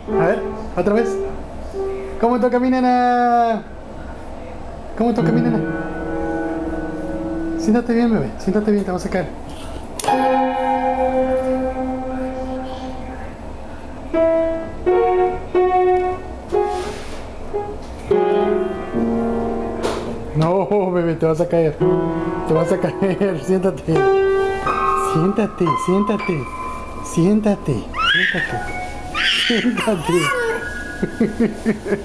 A ver, otra vez. ¿Cómo toca mi nena? ¿Cómo toca mi nena? Siéntate bien, bebé. Siéntate bien, te vas a caer. No, bebé, te vas a caer. Te vas a caer. Siéntate. Siéntate, siéntate. Siéntate. Siéntate. Siéntate.